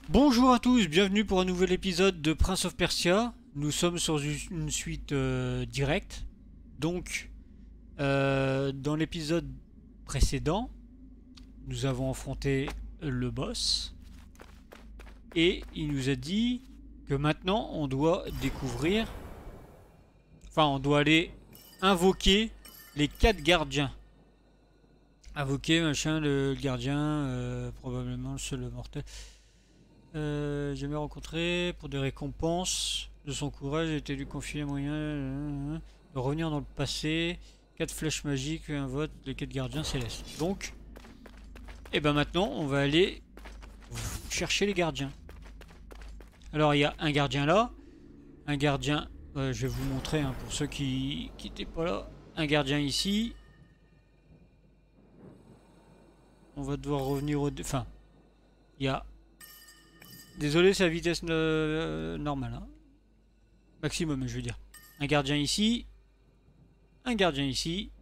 Bonjour à tous, bienvenue pour un nouvel épisode de Prince of Persia. Nous sommes sur une suite directe. Donc, dans l'épisode précédent, nous avons affronté le boss. Et il nous a dit que maintenant on doit découvrir... Enfin, on doit aller invoquer les 4 gardiens. Invoquer, machin, le gardien, probablement le seul mortel. Jamais rencontré pour des récompenses de son courage, a été lui confié un moyen de revenir dans le passé. 4 flèches magiques, un vote, les 4 gardiens célestes. Donc, et ben maintenant, on va aller chercher les gardiens. Alors, il y a un gardien là, un gardien, je vais vous montrer hein, pour ceux qui n'étaient pas là, un gardien ici. On va devoir revenir au... Enfin, il y a... Désolé, c'est la vitesse normale. Hein. Maximum, je veux dire. Un gardien ici. Un gardien ici.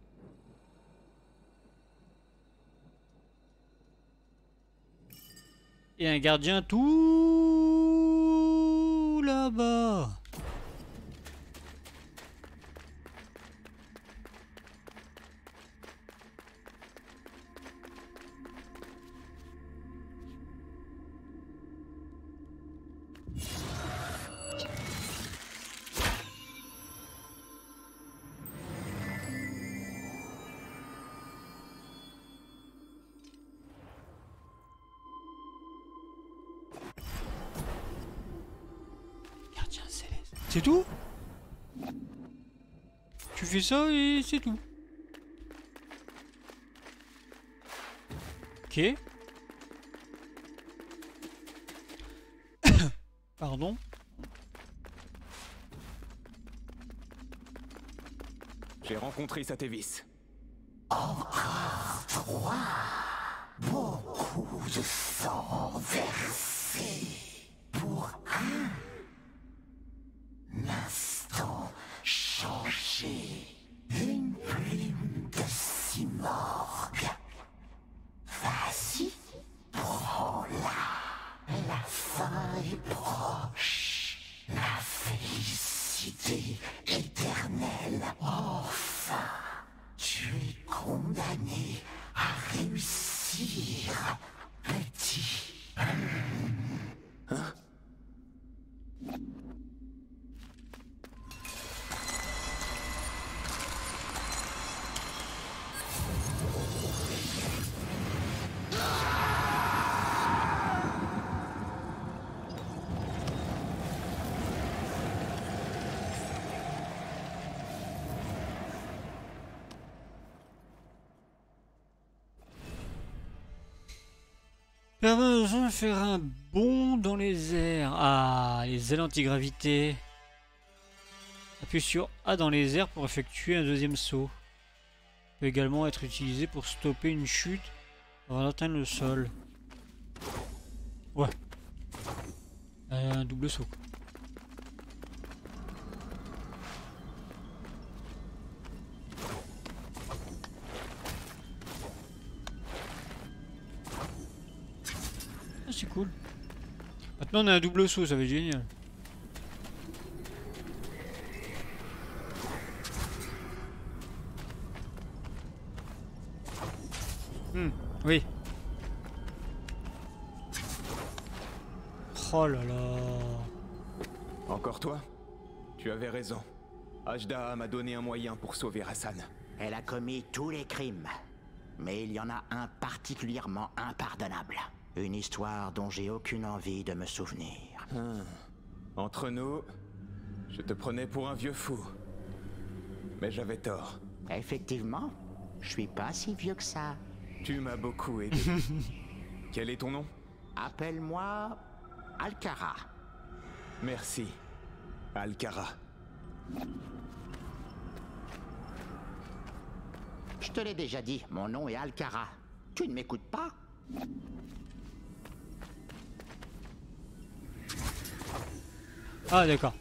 Et un gardien tout là-bas. C'est tout? Tu fais ça et c'est tout. Ok. Pardon. J'ai rencontré Satévis. Encore 3. Beaucoup de sang versé pour un instant changé. Une plume de Simorgue. Vas-y, prends-la. La fin est proche. La félicité éternelle. Enfin, tu es condamné à réussir, petit. Hein? Besoin de faire un bond dans les airs. Ah, les ailes antigravité. Appuie sur A dans les airs pour effectuer un deuxième saut. Peut également être utilisé pour stopper une chute avant d'atteindre le sol. Ouais. Un double saut. Ah, c'est cool. Maintenant on a un double saut, ça va être génial. Oui. Oh là là. Encore toi? Tu avais raison. Ajda m'a donné un moyen pour sauver Hassan. Elle a commis tous les crimes. Mais il y en a un particulièrement impardonnable. Une histoire dont j'ai aucune envie de me souvenir. Entre nous, je te prenais pour un vieux fou. Mais j'avais tort. Effectivement, je suis pas si vieux que ça. Tu m'as beaucoup aidé. Quel est ton nom? Appelle-moi Alcara. Merci, Alcara. Je te l'ai déjà dit, mon nom est Alcara. Tu ne m'écoutes pas? Ah d'accord.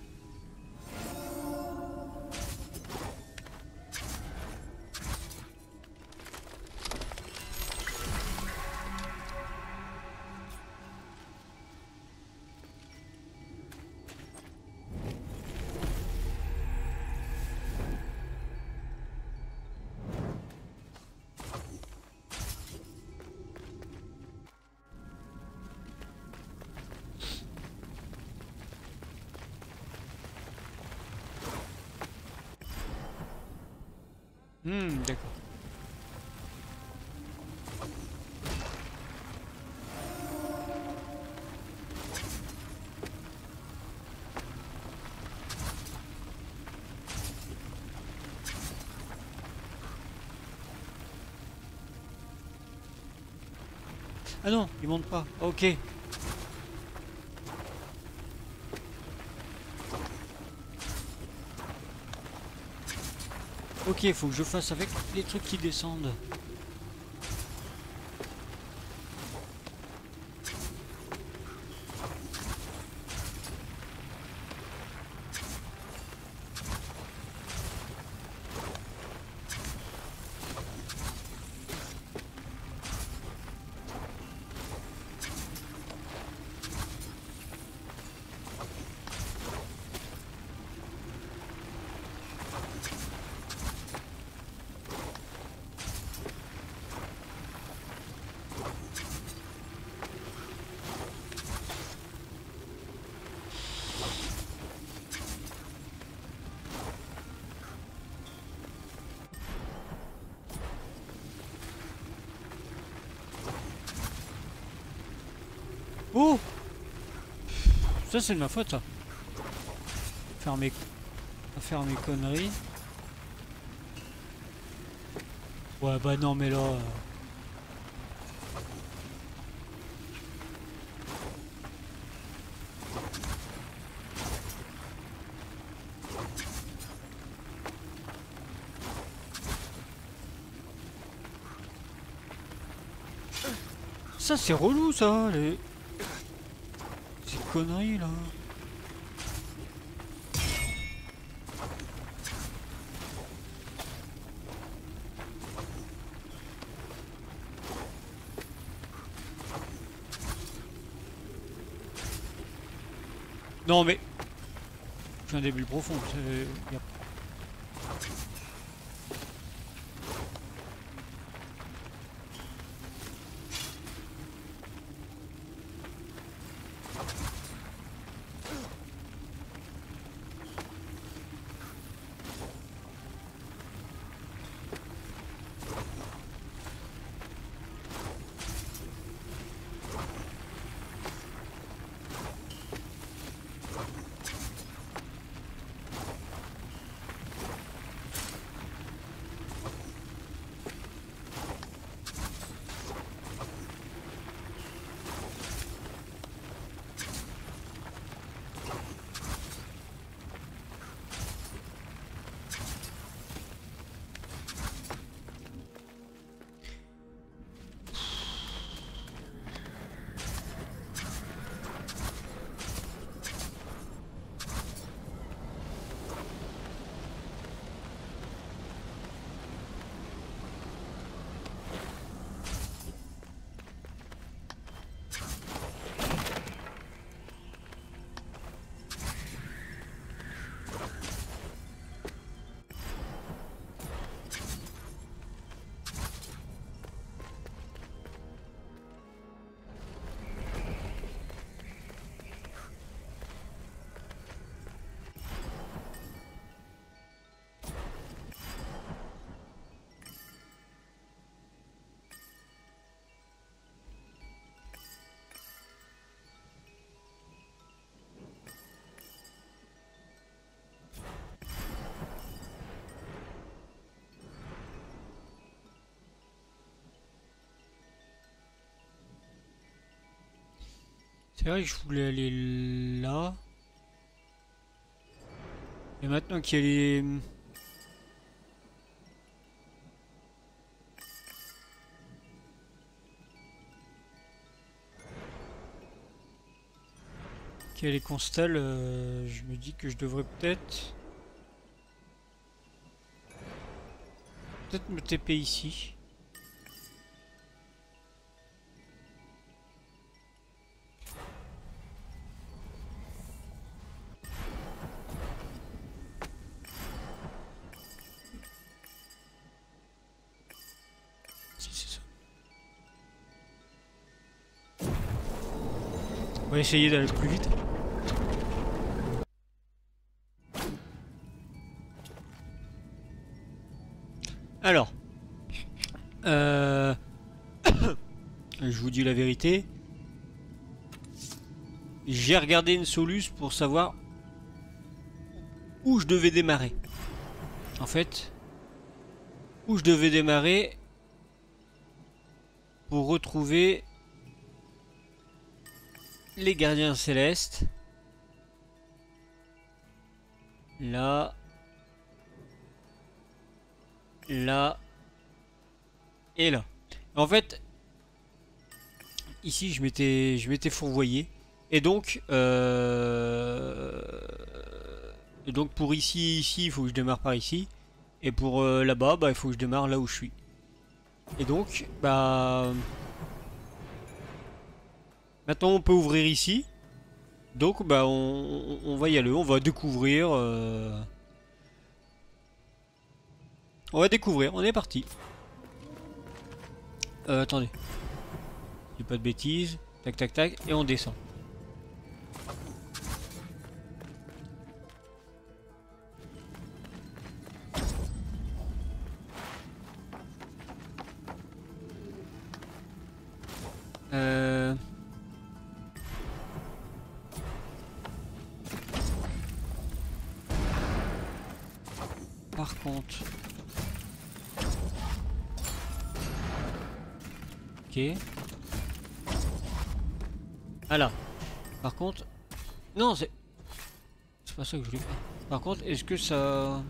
D'accord. Ah non, il monte pas. Ok. Ok, faut que je fasse avec les trucs qui descendent. Oh! Ça c'est de ma faute ça. Faire mes conneries. Ouais bah non mais là... Ça c'est relou ça, ces conneries là. Non mais... J'ai un début profond. C'est vrai que je voulais aller là. Et maintenant qu'il y a les... qu'il y a les constelles, je me dis que je devrais peut-être me TP ici. Si c'est ça. On va essayer d'aller plus vite. vous dis la vérité. J'ai regardé une Solus pour savoir où je devais démarrer. En fait, où je devais démarrer pour retrouver les gardiens célestes. Là. Là. Et là. En fait, ici je m'étais fourvoyé. Et donc pour ici, il faut que je démarre par ici. Et pour là-bas, bah il faut que je démarre là où je suis. Et donc, bah maintenant on peut ouvrir ici. Donc bah on va y aller, on va découvrir. On va découvrir, on est parti. Attendez. Je dis pas de bêtises. Tac tac tac. Et on descend. Par contre... Ok. Ah là. Par contre... Non, c'est pas ça que je voulais faire. Par contre, est-ce que ça...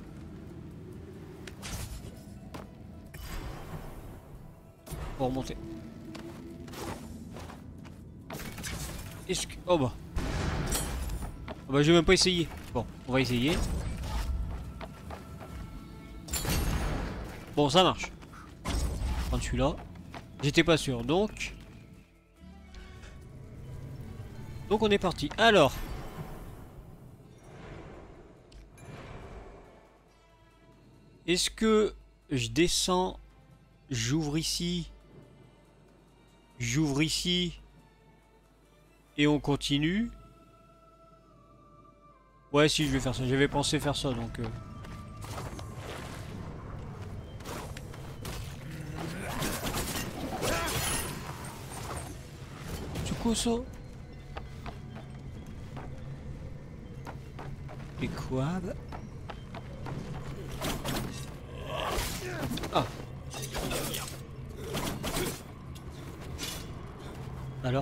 Pour remonter. Est-ce que... Oh bah. Oh bah, j'ai même pas essayé. Bon, on va essayer. Bon, ça marche. Prendre celui-là. J'étais pas sûr, donc on est parti. Alors. Est-ce que je descends, j'ouvre ici, et on continue? Ouais, si, je vais faire ça. J'avais pensé faire ça, donc... C'est quoi ça? Et quoi? Ah. Alors?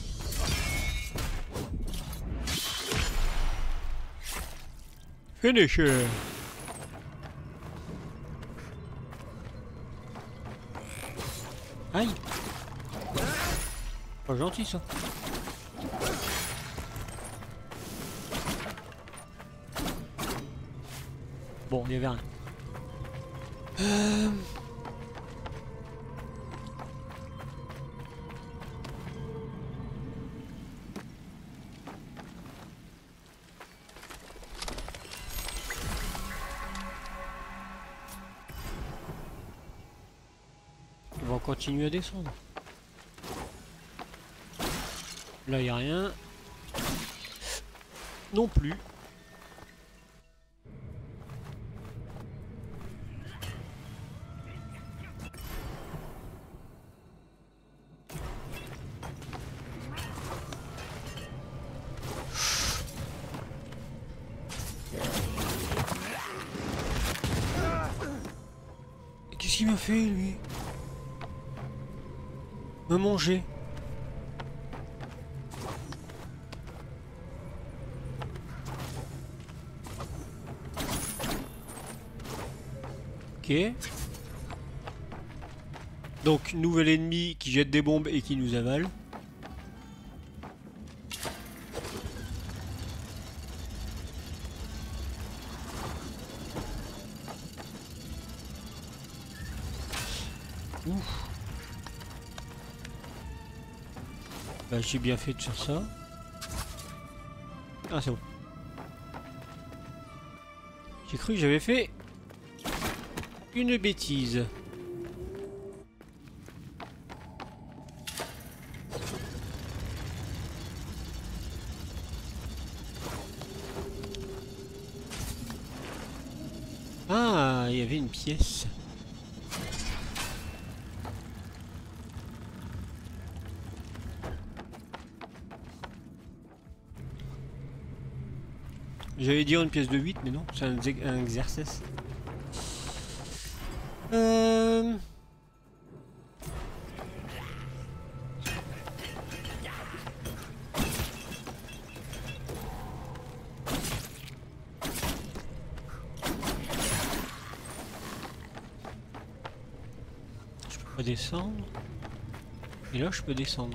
Finish. Aïe. Pas gentil ça. Bon, il y avait rien. On va continuer à descendre. Là, il n'y a rien. Non plus. Qu'est-ce qu'il m'a fait, lui? Me manger. Ok. Donc, nouvel ennemi qui jette des bombes et qui nous avale. Ouf. Bah, j'ai bien fait de faire ça. Ah, c'est bon. J'ai cru que j'avais fait une bêtise. Ah, il y avait une pièce. J'allais dire une pièce de 8, mais non, c'est un exercice. Je peux pas descendre. Et là, je peux descendre.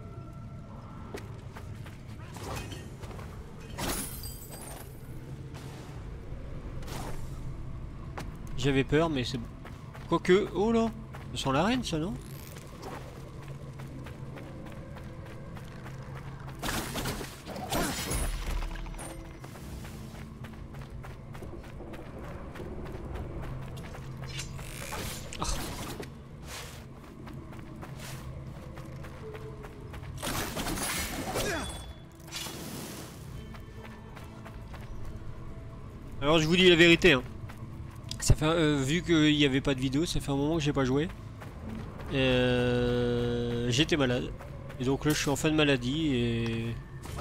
J'avais peur, mais c'est... Quoique... Oh là, ça sent l'arène, ça, non? Ah. Alors, je vous dis la vérité, hein. Ça fait, vu qu'il n'y avait pas de vidéo, ça fait un moment que j'ai pas joué. J'étais malade. Et donc là je suis en fin de maladie et...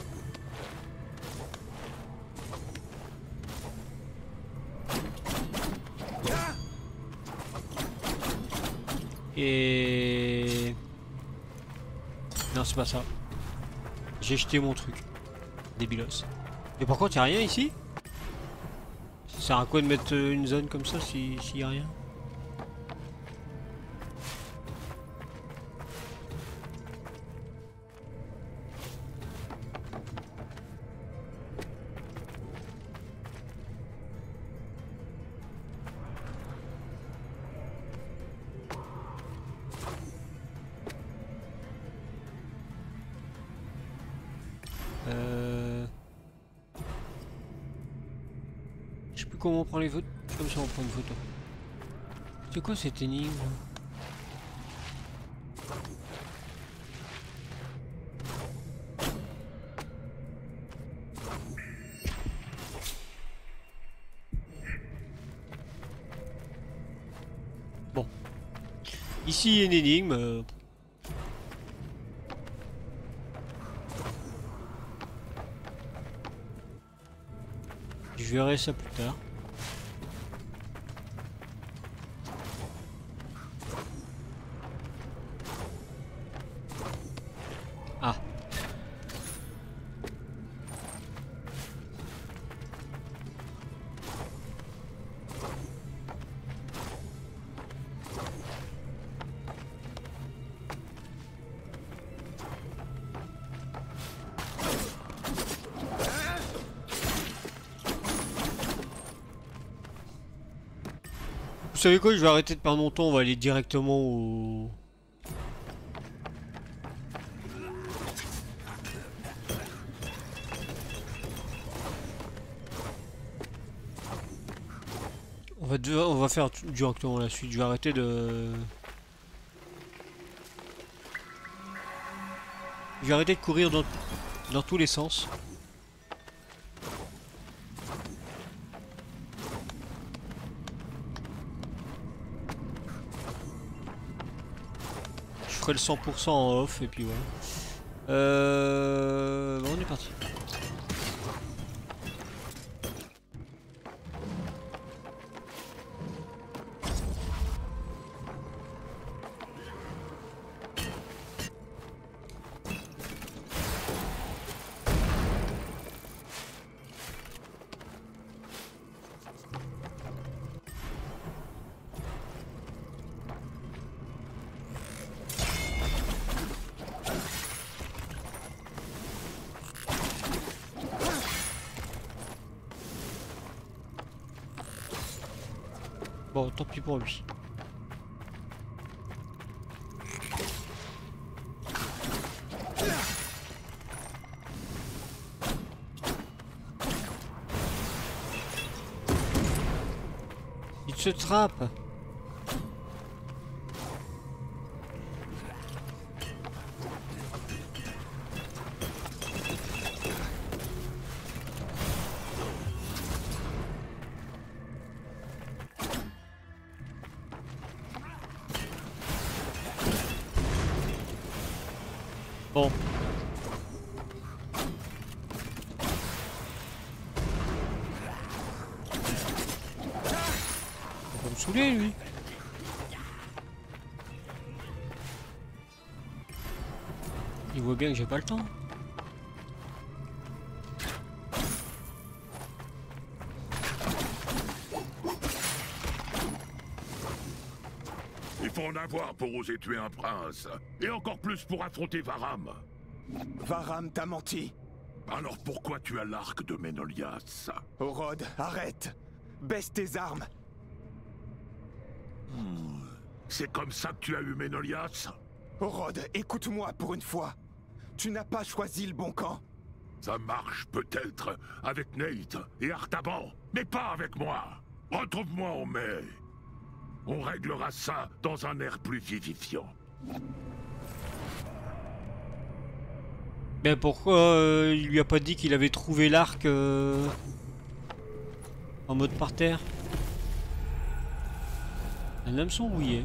Non, c'est pas ça. J'ai jeté mon truc. Débilos. Et par contre, y a rien ici? Ça sert à quoi de mettre une zone comme ça s'il y a rien? Je sais plus comment on prend les photos. Comme ça on prend une photo. C'est quoi cette énigme? Bon. Ici il y a une énigme. Je verrai ça plus tard. Ah. Vous savez quoi, je vais arrêter de perdre mon temps, on va aller directement au... On va faire directement la suite, je vais arrêter de... Je vais arrêter de courir dans tous les sens. Je ferai le 100% en off et puis voilà. Bon, on est parti. Bon, tant pis pour lui. Il se trappe. Bon. saoulé lui. Il voit bien que j'ai pas le temps. Il faut en avoir pour oser tuer un prince. Et encore plus pour affronter Varam. Varam t'a menti. Alors pourquoi tu as l'arc de Ménolias? Orod, arrête. Baisse tes armes. C'est comme ça que tu as eu Ménolias? Orod, écoute-moi pour une fois. Tu n'as pas choisi le bon camp. Ça marche peut-être avec Nate et Artaban, mais pas avec moi. Retrouve-moi en mai. On réglera ça dans un air plus vivifiant. Mais pourquoi il lui a pas dit qu'il avait trouvé l'arc en mode par terre? Un hameçon rouillé.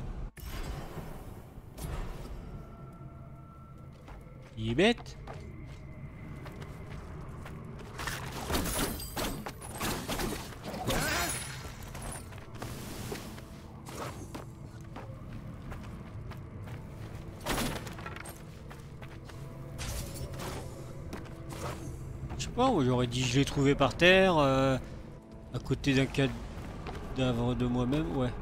Il est bête. Je sais pas, j'aurais dit je l'ai trouvé par terre, à côté d'un cadavre de moi-même, ouais.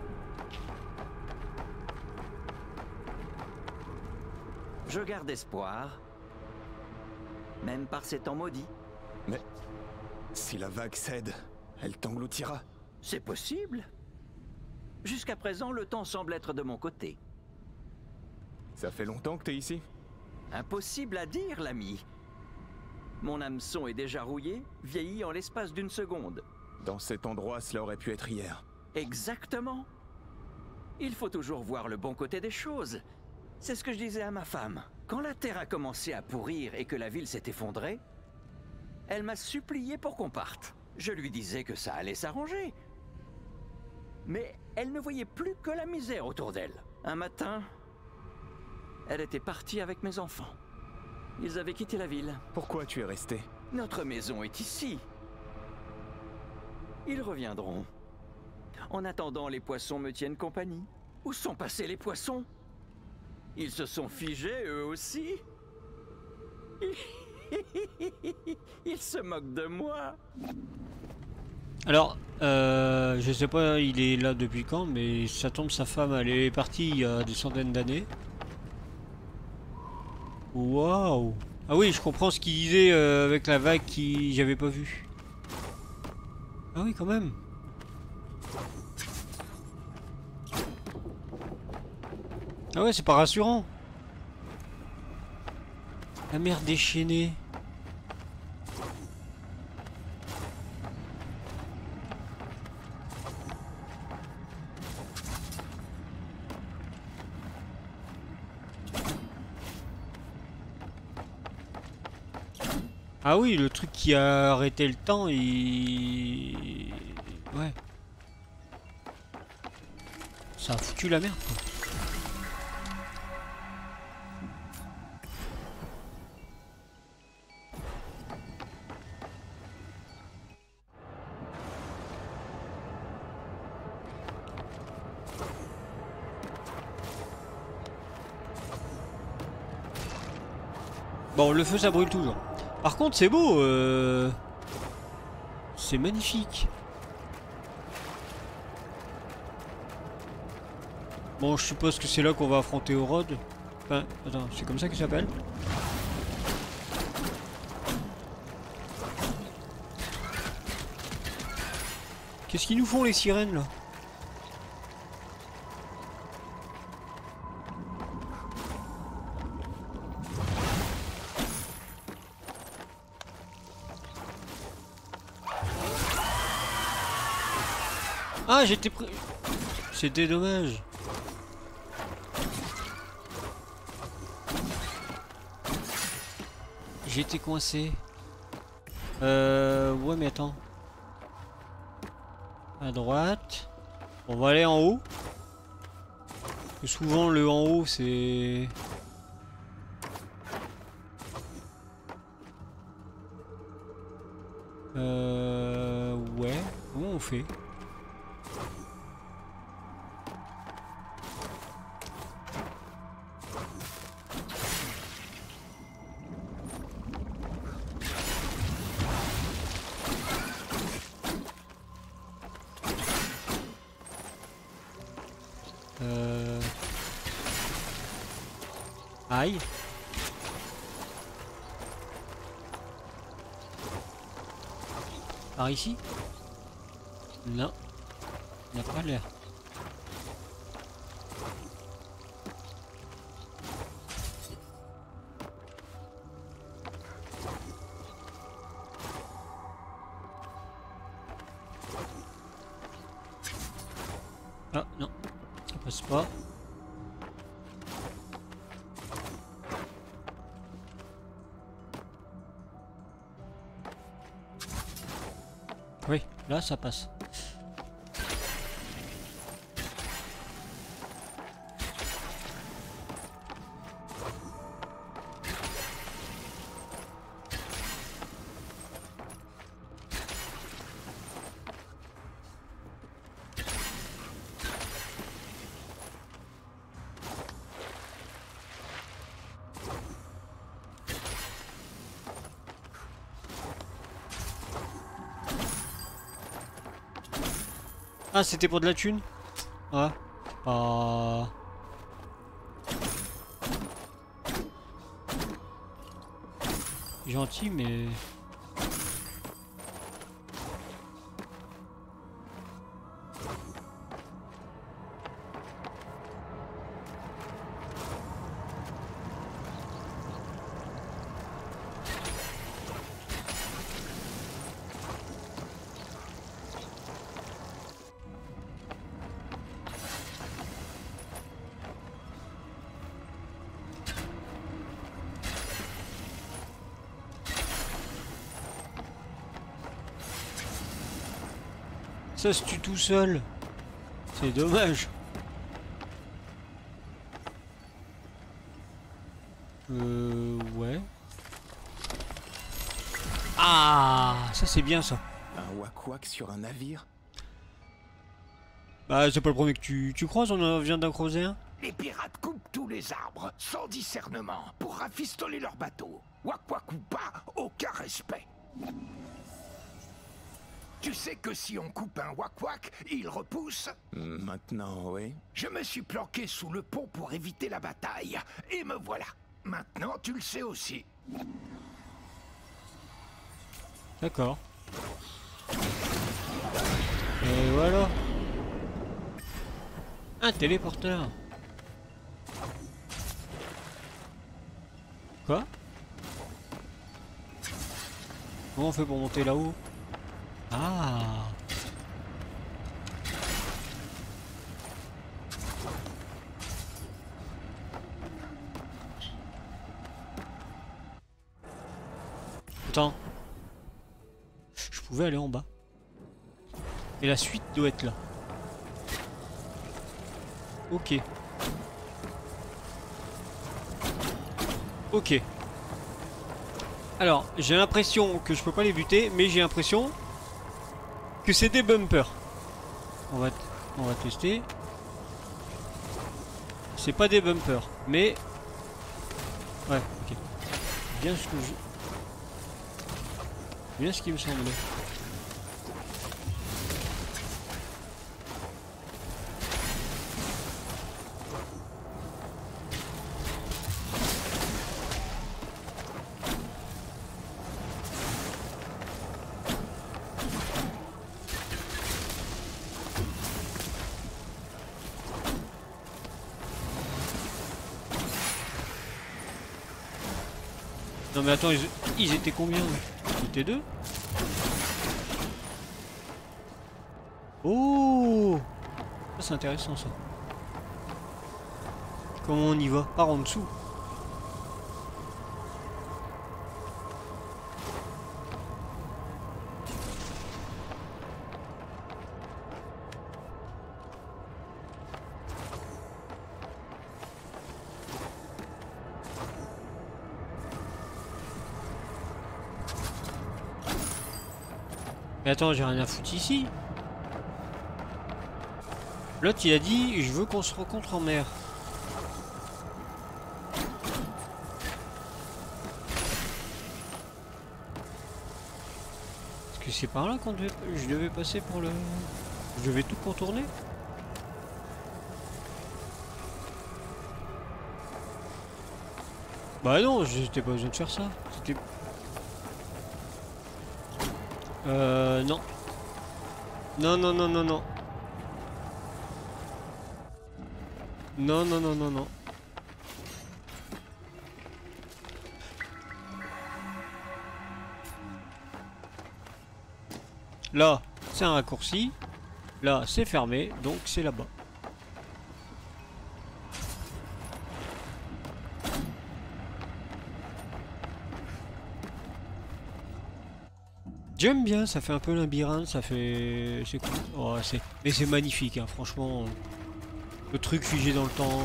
Je garde espoir, même par ces temps maudits. Mais si la vague cède, elle t'engloutira. C'est possible. Jusqu'à présent, le temps semble être de mon côté. Ça fait longtemps que t'es ici? Impossible à dire, l'ami. Mon hameçon est déjà rouillé, vieilli en l'espace d'une seconde. Dans cet endroit, cela aurait pu être hier. Exactement. Il faut toujours voir le bon côté des choses. C'est ce que je disais à ma femme. Quand la terre a commencé à pourrir et que la ville s'est effondrée, elle m'a supplié pour qu'on parte. Je lui disais que ça allait s'arranger. Mais elle ne voyait plus que la misère autour d'elle. Un matin, elle était partie avec mes enfants. Ils avaient quitté la ville. Pourquoi tu es resté? Notre maison est ici. Ils reviendront. En attendant, les poissons me tiennent compagnie. Où sont passés les poissons? Ils se sont figés, eux aussi. Ils se moquent de moi. Alors, je sais pas il est là depuis quand, mais ça tombe, sa femme elle est partie il y a des centaines d'années. Waouh! Ah oui, je comprends ce qu'il disait avec la vague qui j'avais pas vu. Ah oui, quand même. Ah ouais, c'est pas rassurant. La mer déchaînée. Ah oui, le truc qui a arrêté le temps, il... Ouais. Ça a foutu la merde, quoi. Bon, le feu ça brûle toujours. Par contre, c'est beau. C'est magnifique. Bon, je suppose que c'est là qu'on va affronter Orod. Enfin, attends, c'est comme ça qu'il s'appelle? Qu'est-ce qu'ils nous font les sirènes là? Ah, j'étais prêt. C'était dommage. J'étais coincé. Ouais, mais attends. À droite. On va aller en haut. Parce que souvent, le en haut, c'est... Ouais. Comment on fait? Aïe. Par ici? Non. Il n'a pas l'air. Ah non, ça passe pas. Oui, là ça passe. Ah, c'était pour de la thune? Ouais. Gentil, mais... Ça se tue tout seul. C'est dommage. Ouais. Ah, ça c'est bien ça. Un wak-wak sur un navire? Bah c'est pas le premier que tu croises, on en vient d'en croiser un. Les pirates coupent tous les arbres, sans discernement, pour rafistoler leur bateau. Wak-wak ou pas, aucun respect. Tu sais que si on coupe un wak-wak, il repousse? Maintenant, oui. Je me suis planqué sous le pont pour éviter la bataille, et me voilà. Maintenant, tu le sais aussi. D'accord. Et voilà. Un téléporteur. Quoi? Comment on fait pour monter là-haut? Ah. Attends. Je pouvais aller en bas. Et la suite doit être là. Ok. Ok. Alors, j'ai l'impression que je peux pas les buter, mais j'ai l'impression que c'est des bumpers. On va tester. C'est pas des bumpers, mais... Ouais, ok. Bien ce que je... Bien ce qui me semblait. Non mais attends, ils étaient combien? Ils étaient deux? Oh, ça c'est intéressant ça. Comment on y va? Par en dessous. Mais attends, j'ai rien à foutre ici. L'autre il a dit je veux qu'on se rencontre en mer. Est-ce que c'est par là je devais passer pour le... Je devais tout contourner? Bah non, j'étais pas besoin de faire ça. C'était... non. Non, non, non, non, non. Non, non, non, non, non. Là, c'est un raccourci. Là, c'est fermé, donc c'est là-bas. J'aime bien, ça fait un peu labyrinthe, ça fait... C'est cool. Oh, mais c'est magnifique, hein, franchement. Le truc figé dans le temps.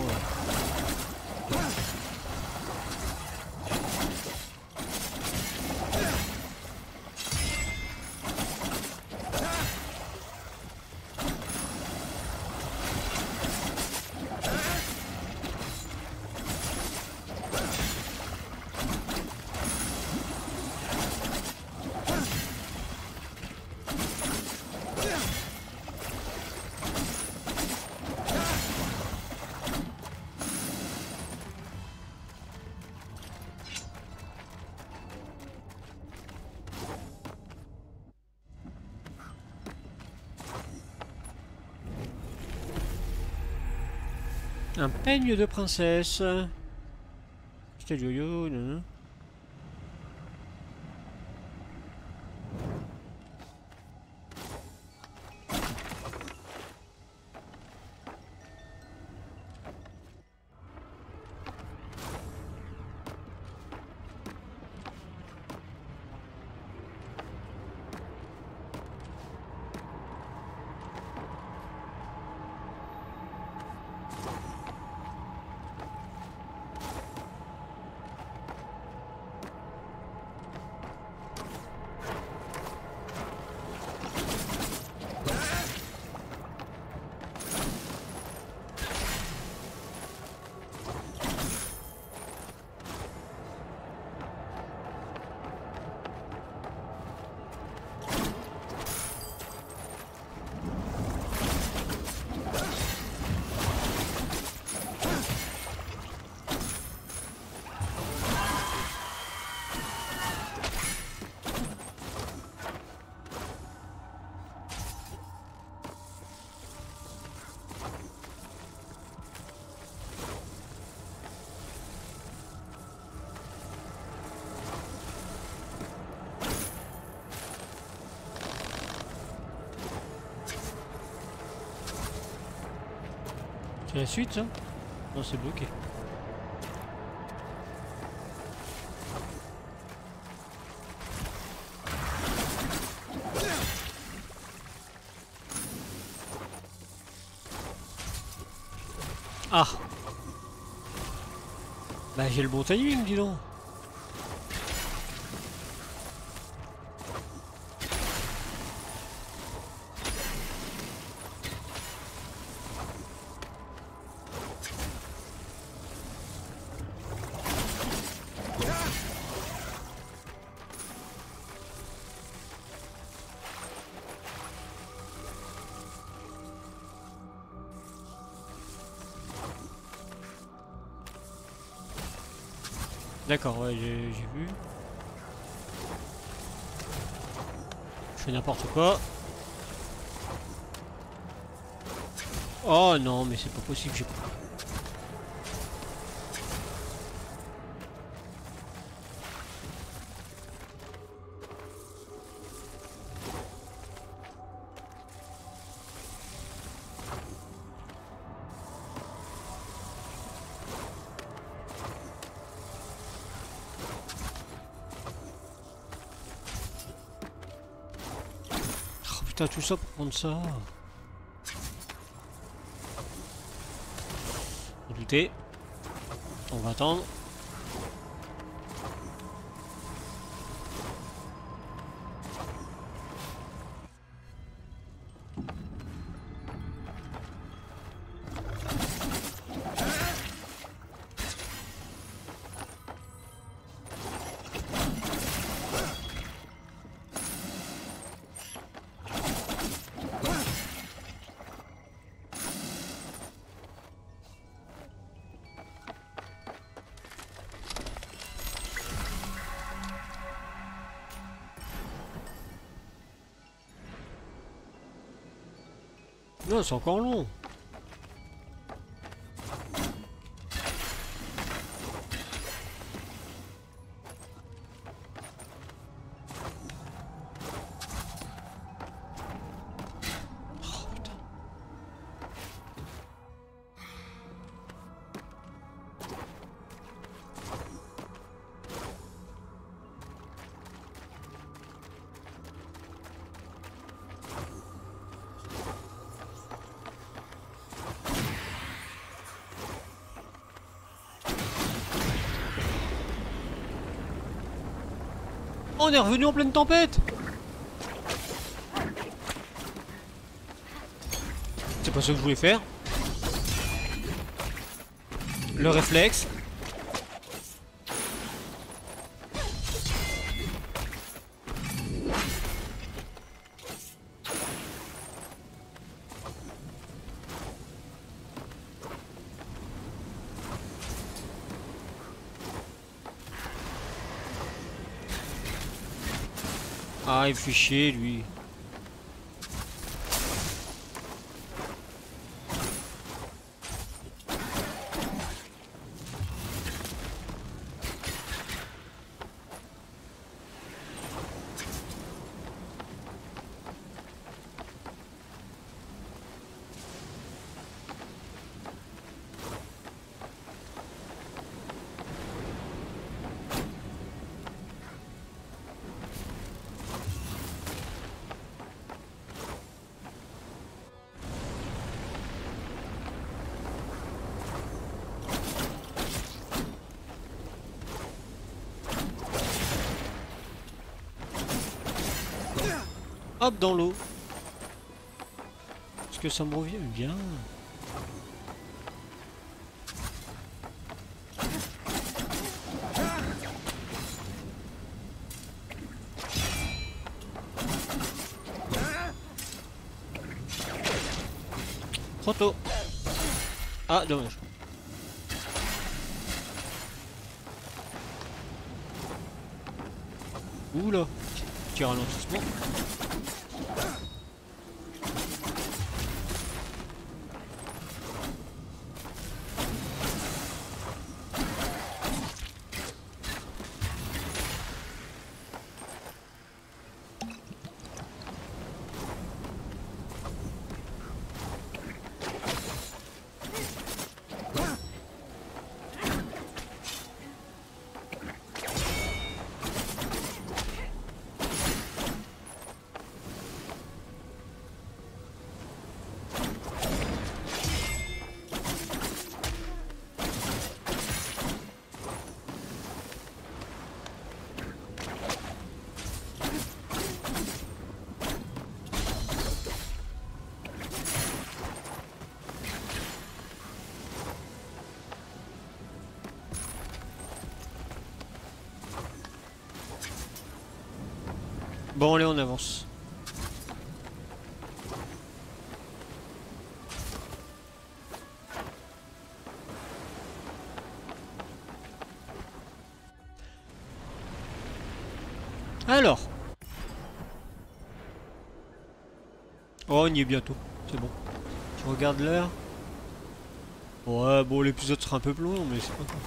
Un peigne de princesse. C'était yo-yo, non. C'est la suite, ça? Non, c'est bloqué. Ah! Bah j'ai le bon timing, dis donc. D'accord, ouais, j'ai vu. Je fais n'importe quoi. Oh non, mais c'est pas possible, j'ai pas... Oh putain, tout ça pour prendre ça. Douter. On va attendre. Non, c'est encore long. Oh, putain. On est revenu en pleine tempête. C'est pas ce que je voulais faire. Le réflexe. Ah, il fait chier, lui. Hop, dans l'eau. Est-ce que ça me revient bien? Trop tôt. Ah, dommage. Oula. Petit ralentissement. Bon, allez, on avance. Alors. Oh, on y est bientôt. C'est bon. Je regarde l'heure. Ouais, bon, l'épisode sera un peu plus long, mais c'est pas grave.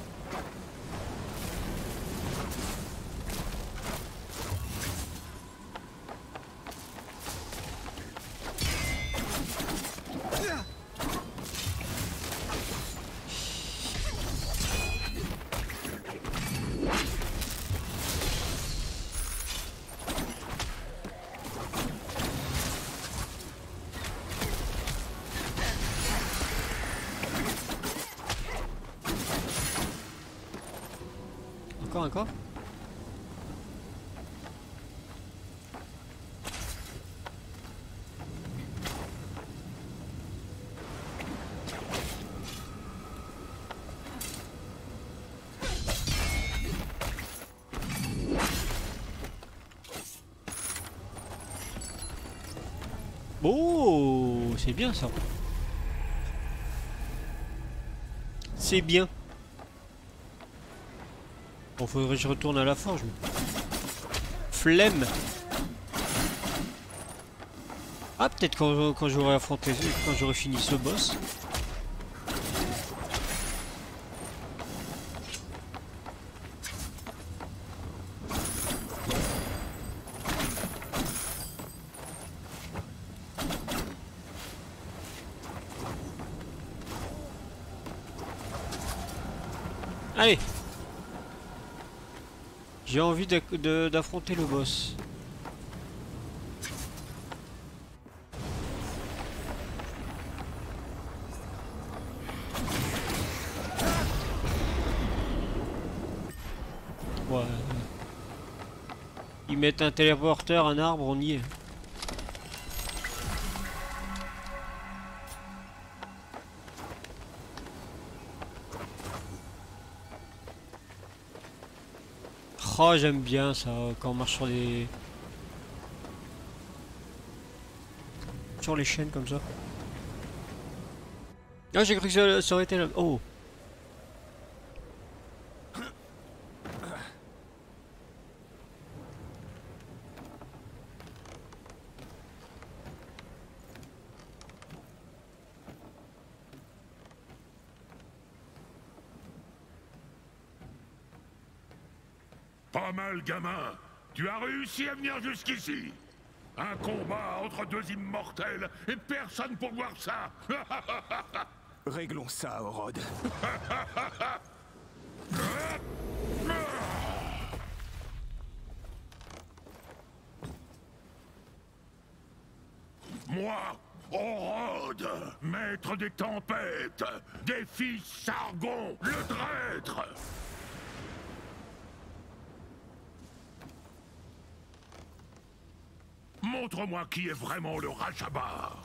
Encore. Oh, c'est bien ça. C'est bien. Bon, faudrait que je retourne à la forge. Flemme. Ah, peut-être quand j'aurai affronté, quand j'aurai fini ce boss. Allez! J'ai envie d'affronter le boss. Ouais. Ils mettent un téléporteur, un arbre, on y est. Oh, j'aime bien ça, quand on marche sur les chaînes comme ça. Ah, j'ai cru que ça aurait été là. Oh! Pas mal, gamin. Tu as réussi à venir jusqu'ici. Un combat entre deux immortels et personne pour voir ça. Réglons ça, Orod. Moi, Orod, maître des tempêtes, défie Sargon, le traître. Montre-moi qui est vraiment le Rajabar.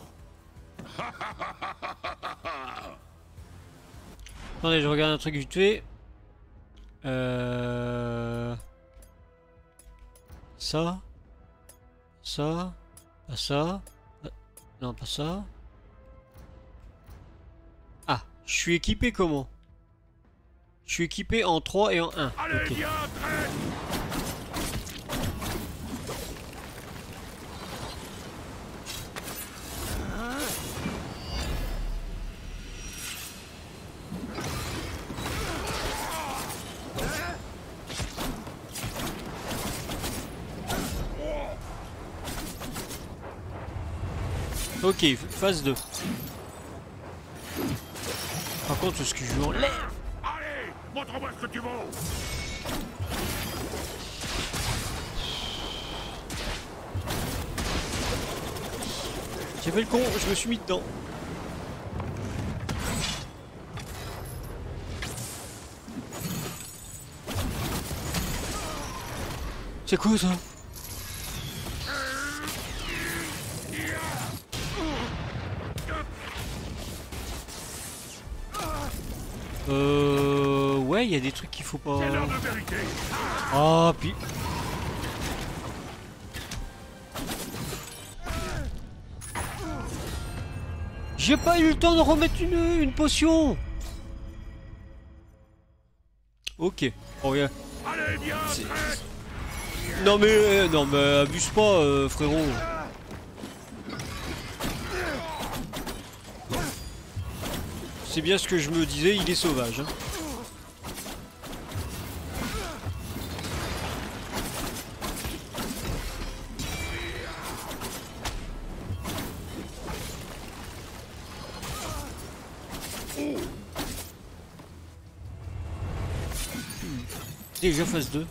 Attendez, je regarde un truc vite fait. Ça. Ça. Pas ça. Non, pas ça. Ah, je suis équipé comment? Je suis équipé en 3 et en 1. Allez, Ok. viens, traître. Ok, phase 2. Par contre, ce que je veux en l'air. Allez, montre-moi ce que tu vaux. J'ai fait le con, je me suis mis dedans. C'est quoi ça? Ouais, il y a des trucs qu'il faut pas. C'est l'heure de vérité. Ah, puis. J'ai pas eu le temps de remettre une potion. Ok. Oh, yeah. Allez, viens, traître. Non mais abuse pas, frérot. C'est bien ce que je me disais, il est sauvage. Hein. Déjà phase 2.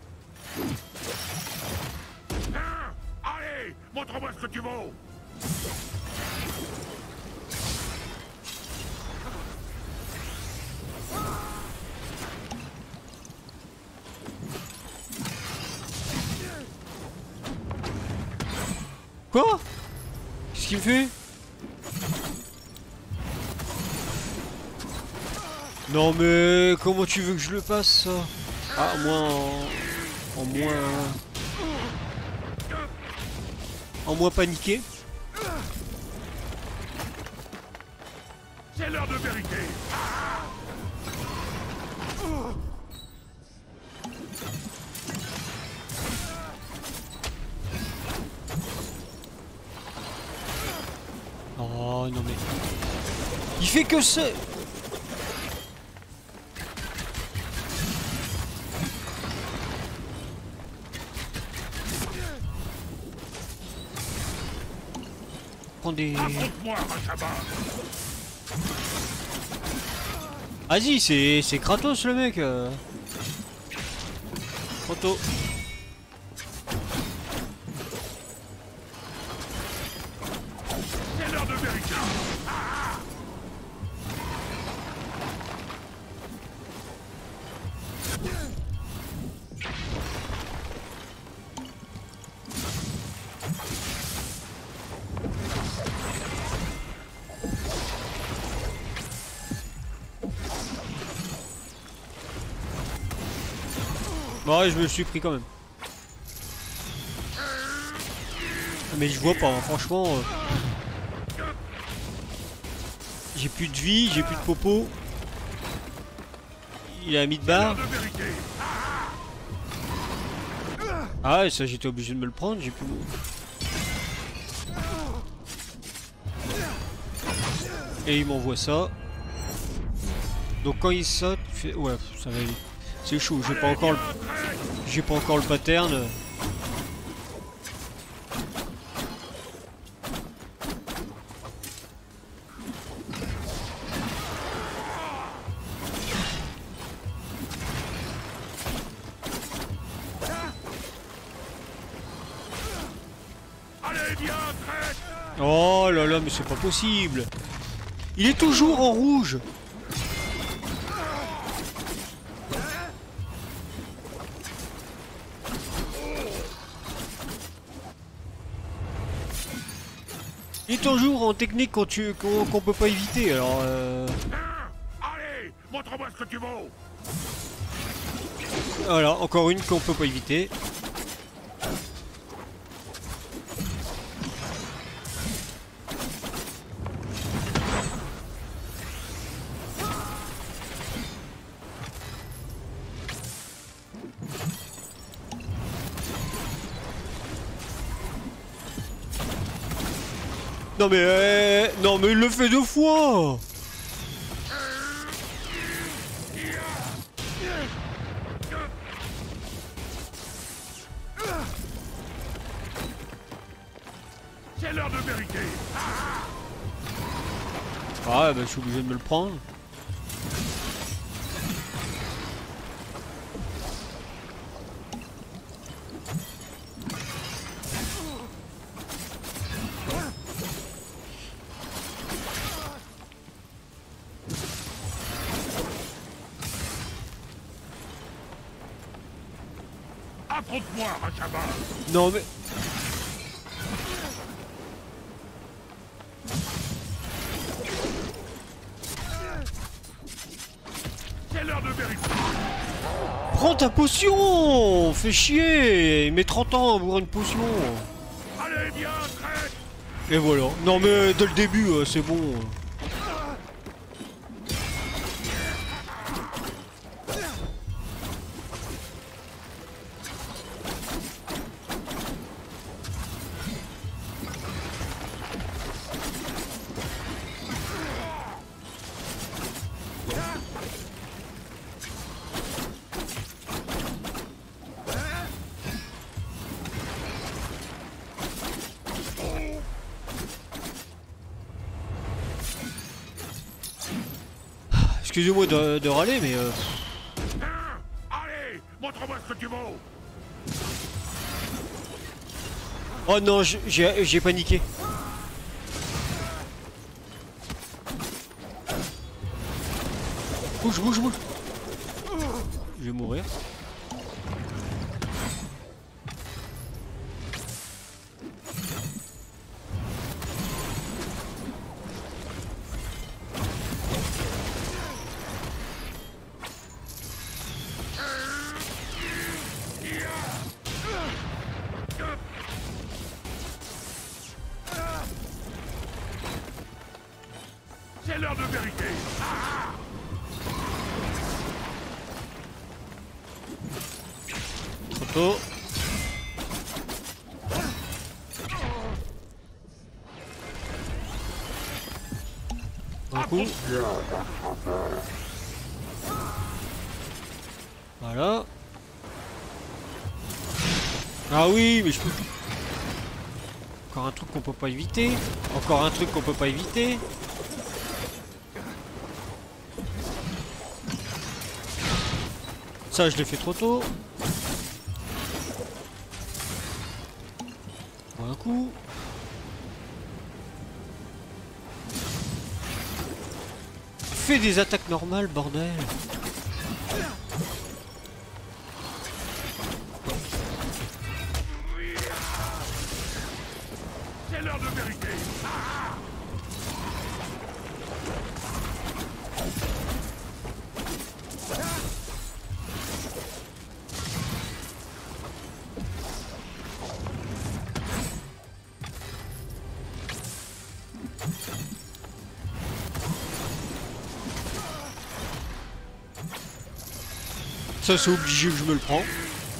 Allez, montre-moi ce que tu vaux. Quoi? Qu'est-ce qu'il me fait? Non mais comment tu veux que je le passe ça? Ah en moins paniqué. C'est l'heure de vérité. non mais... Il fait que ça. Prends des... Affronte-moi, Rashaba. Vas-y, c'est Kratos le mec. Proto. C'est l'heure de vérité. Bon, ouais, je me le suis pris quand même. Mais je vois pas, hein, franchement. J'ai plus de vie, j'ai plus de popo. Il a mis de barre. Ah ouais, ça j'étais obligé de me le prendre, j'ai plus... Et il m'envoie ça. Donc quand il saute, il fait... Ouais, ça va vite. C'est chaud, j'ai pas encore le pattern. Oh là là, mais c'est pas possible. Il est toujours en rouge. Il est toujours en technique qu'on peut pas éviter, alors Allez, montre-moi ce que tu vaux. Voilà, encore une qu'on peut pas éviter. Non mais il le fait 2 fois. C'est l'heure de vérité. Ah bah je suis obligé de me le prendre. Affronte-moi, Rashaba. Non mais... C'est l'heure de vérité. Prends ta potion. Fais chier. Il met 30 ans à boire une potion. Allez, viens, traite. Et voilà. Non mais dès le début, c'est bon. Excusez-moi de râler, mais... Allez, montre-moi ce que tu vaux. Oh non, j'ai paniqué. Bouge, bouge, bouge. Je vais mourir. C'est l'heure de vérité. Trop tôt. coup. Voilà. Ah oui, mais je peux... Encore un truc qu'on peut pas éviter. Encore un truc qu'on peut pas éviter. Ça, je l'ai fait trop tôt. Un coup. Fais des attaques normales, bordel. C'est l'heure de vérité. Ça, c'est obligé que je me le prends.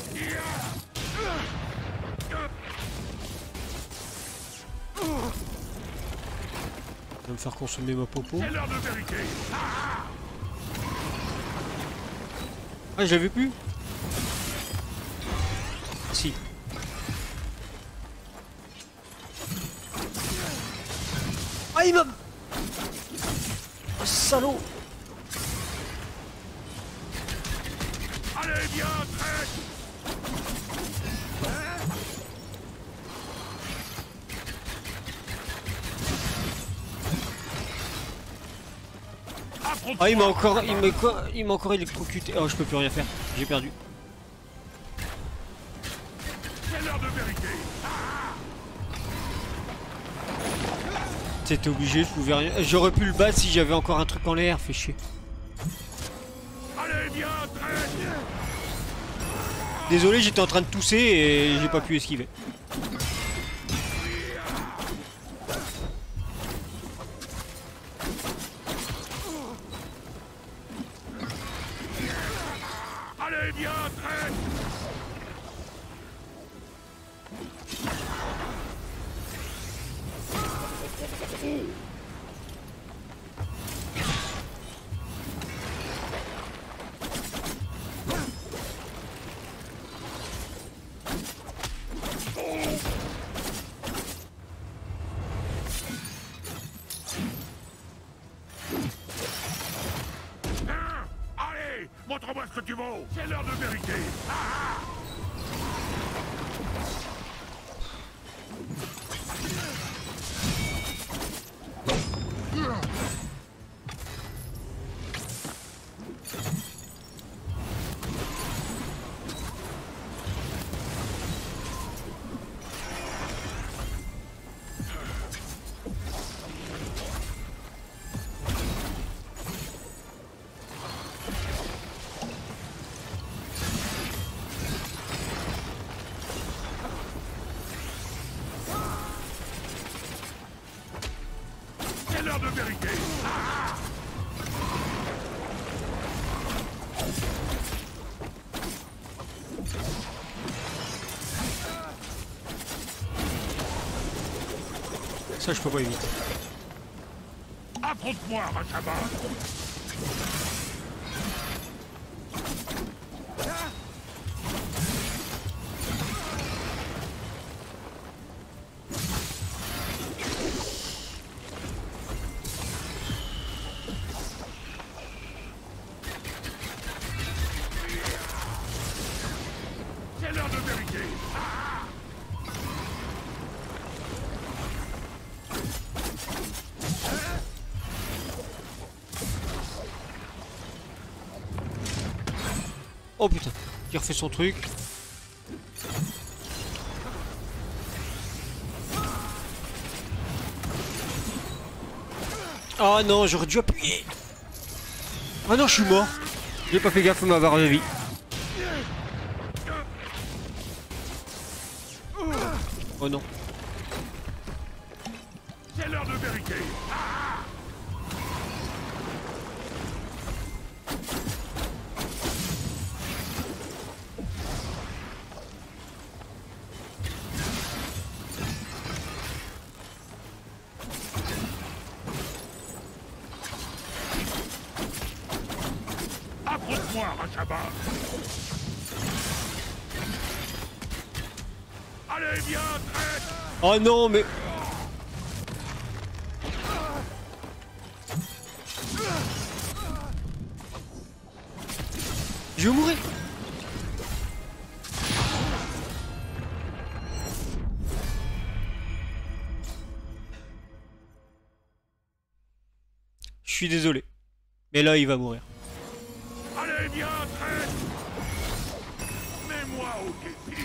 Il va me faire consommer ma popo. C'est l'heure de vérité. Ah, je l'avais plus. Si. Ah, il m'a... Oh, salaud. Allez, viens, traite. Ah, il m'a encore... Il m'a encore électrocuté. Oh, je peux plus rien faire. J'ai perdu. C'est l'heure de vérité. C'était obligé, je pouvais rien... J'aurais pu le battre si j'avais encore un truc en l'air, fait chier. Allez, viens, traite. Désolé, j'étais en train de tousser et j'ai pas pu esquiver. Allez, viens, traite. Allez, montre-moi ce que tu vaux. C'est l'heure de vérité. C'est l'heure de vérité. Ça, je peux pas éviter. Affronte-moi, Rashaba. C'est l'heure de vérité. Oh putain, il refait son truc. Ah non, j'aurais dû appuyer. Ah non, je suis mort. J'ai pas fait gaffe à ma barre de vie. Oh non. C'est l'heure de vérité. Ashaba. Allez, viens, traite. Oh non, mais... Je vais mourir. Je suis désolé. Mais là, il va mourir. Allez, viens, traite. Mets-moi au défi.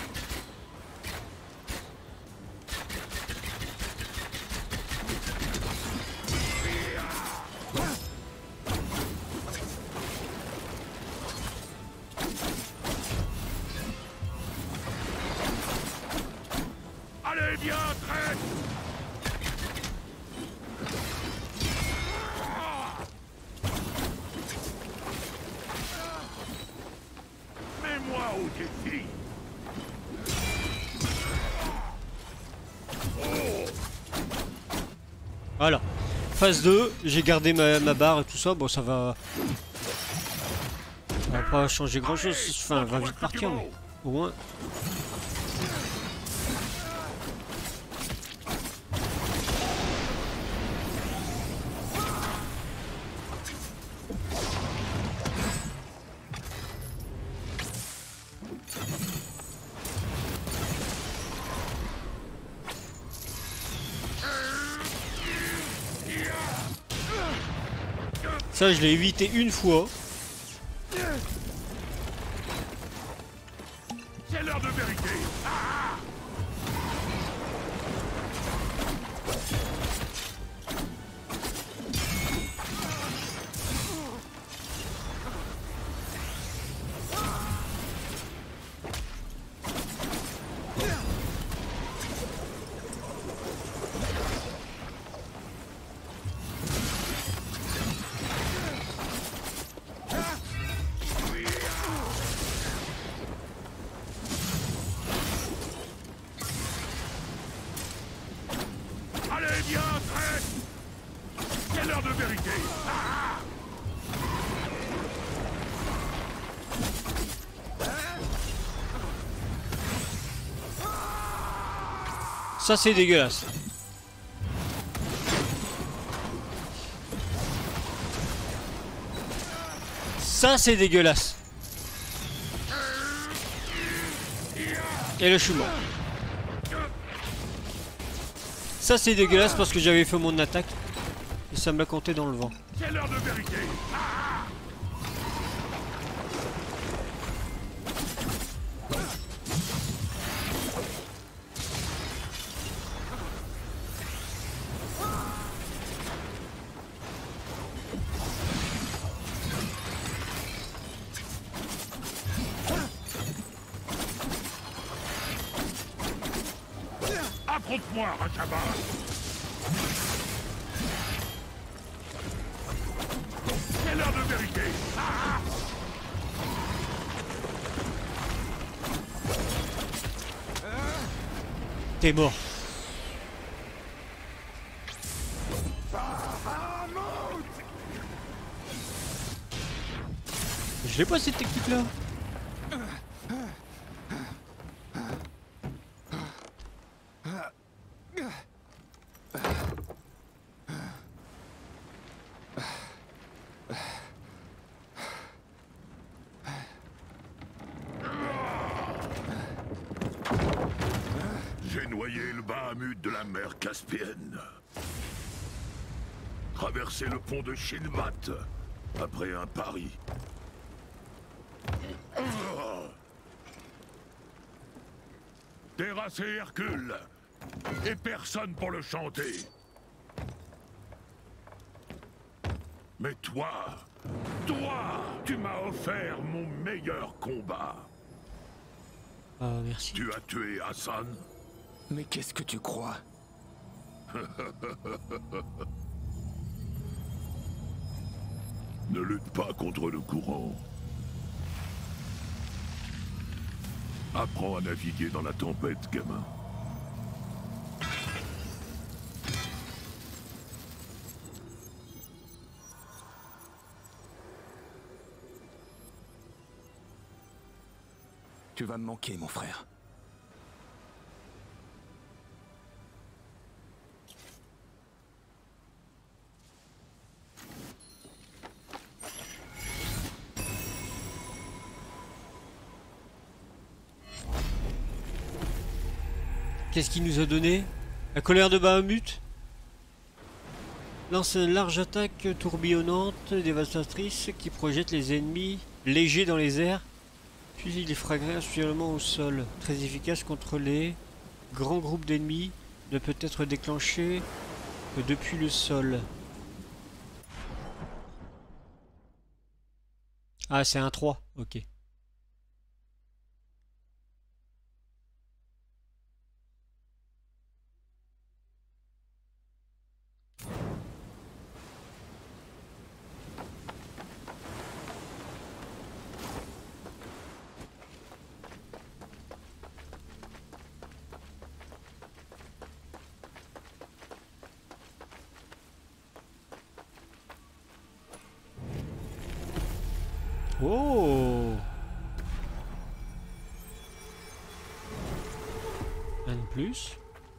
Allez, viens, traite. Mets-moi au défi. Voilà. Phase 2, j'ai gardé ma barre et tout ça. Bon, ça va... Ça va pas changer grand chose. Enfin, elle va vite partir, mais au moins... Ça, je l'ai évité une fois. C'est l'heure de vérité. Allez, viens, traite. C'est l'heure de vérité. Ça, c'est dégueulasse. Ça, c'est dégueulasse. Et là, je suis mort. Ça, c'est dégueulasse parce que j'avais fait mon attaque. Et ça me l'a compté dans le vent. C'est l'heure de vérité. Affronte-moi, Rachaba. C'est l'heure de vérité. T'es mort. Je l'ai pas cette technique là. J'ai noyé le Bahamut de la mer Caspienne. Traversé le pont de Shinmat après un pari. Terrassé Hercule et personne pour le chanter. Mais toi, tu m'as offert mon meilleur combat. Ah, merci. Tu as tué Hassan. Mais qu'est-ce que tu crois? Ne lutte pas contre le courant. Apprends à naviguer dans la tempête, gamin. Tu vas me manquer, mon frère. Qu'est-ce qu'il nous a donné? La colère de Bahamut? Lance une large attaque tourbillonnante, dévastatrice, qui projette les ennemis légers dans les airs, puis il les frappera actuellement au sol. Très efficace contre les grands groupes d'ennemis, ne peut être déclenché que depuis le sol. Ah, c'est un 3, ok. Oh! Un de plus.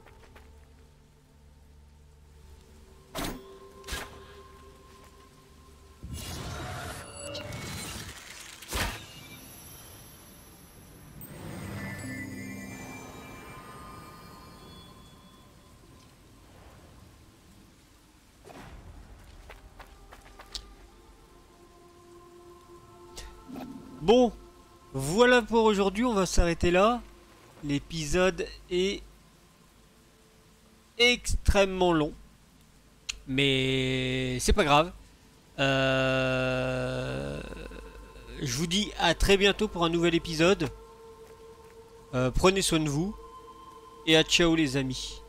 Bon, voilà pour aujourd'hui, on va s'arrêter là. L'épisode est extrêmement long, mais c'est pas grave. Je vous dis à très bientôt pour un nouvel épisode. Prenez soin de vous et à ciao les amis.